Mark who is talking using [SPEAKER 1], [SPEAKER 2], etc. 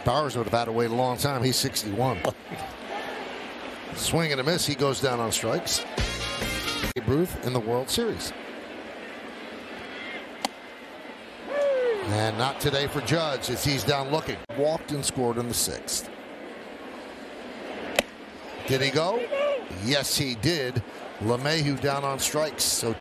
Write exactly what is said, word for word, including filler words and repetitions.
[SPEAKER 1] Bowers would have had to wait a long time. He's sixty-one. Swing and a miss. He goes down on strikes. Babe Ruth in the World Series. And not today for Judge as he's down looking. Walked and scored in the sixth. Did he go? Yes, he did. LeMahieu down on strikes. So